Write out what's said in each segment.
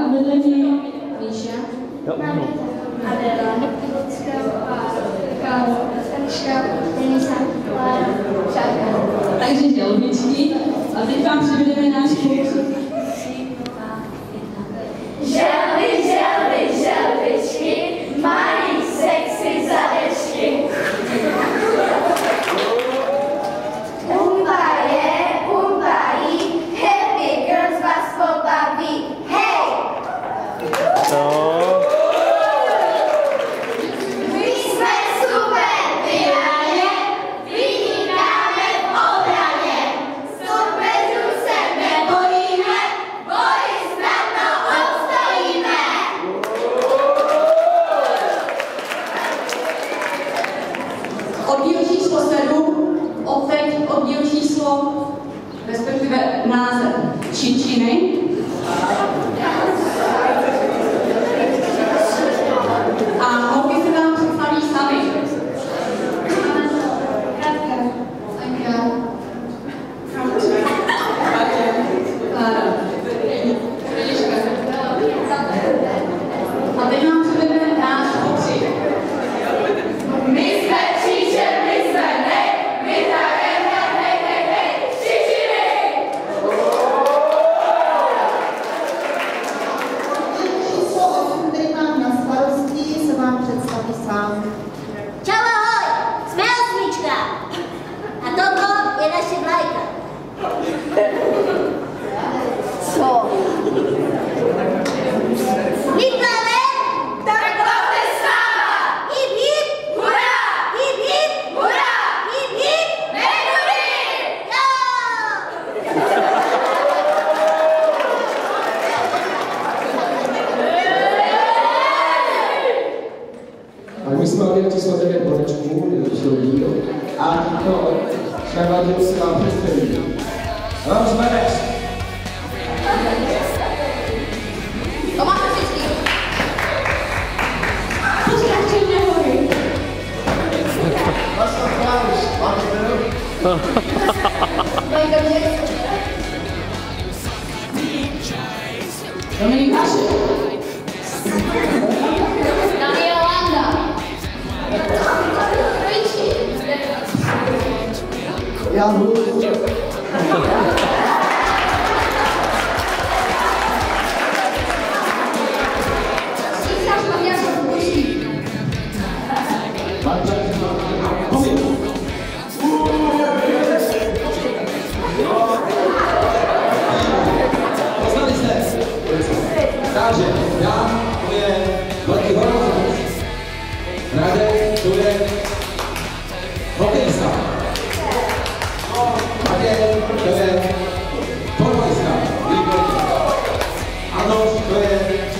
a vedle ní Míša. Adela, Lucka, Káro, Eliška, Denisa, Klára, Šárka. Takže dělbičky. A teď vám přivedeme náš klub. Želvičky, mají sexy zadečky. Umbají, happy girls vás pobaví. Hej! My jsme super vyhraně, vynikáme v obraně. Soupeřů se nebojíme, boji snadno obstojíme. Oddíl číslo 7, opět oddíl číslo, respektive název Čičiny. A holky se nám představí sami. A teď nám přivedeme náš pokřik. My jsme Číče, my jsme nej, my hrajeme hej, Čičiny! Číslo 8, který mám na starosti, se vám představí sám. Čau, ahoj, jsme Osmička. A toto je naše vlajka. Co? Vypláme? Tak hlavně s náma! Hip, hip, Hurá! hip, hip, Hurá! hip, hip. Nenudy! A my jsme měli číslo 9 bodečků, a tímto převadil se vám představí. Rozvedeš! To máte vždycky. Puskáče nehory. Vlastně Klaus, máte to? Dominik Hašek. Daniel Landa. Já budu. Císař Maďarského Polský. Poznali jste? Takže já, to je velký horozec. Radek, to je hokejista. Matěj, to je fotbalista. Výborně. Anoš, to je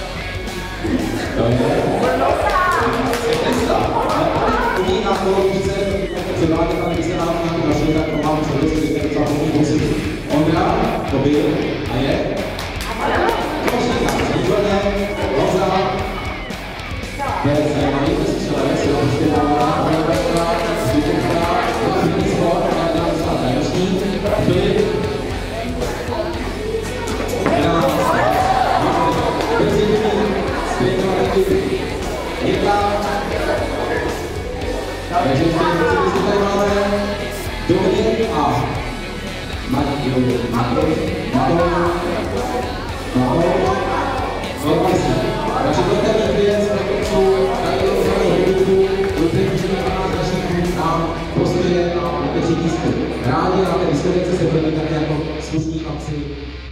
cyklista. Umí na kolobíce, předvádět, ale když se nám našli, tak to mám předvědět, že to záhodný musí. Ondra, to byl a je. Výborně, Honza. To je zajímavý, to si člověk se prostě dává, Honza, Zbytečka, Zbytečný sport, a dám se na tajemství. Filip. Takže tady máme Dominik a Matoj. Takže to je ten věc, tak jsou tady hudbu, do té můžeme na řešníků a prostě na pečí disky. Rádi na té diskotéce se chodí tak jako slušní chlapci.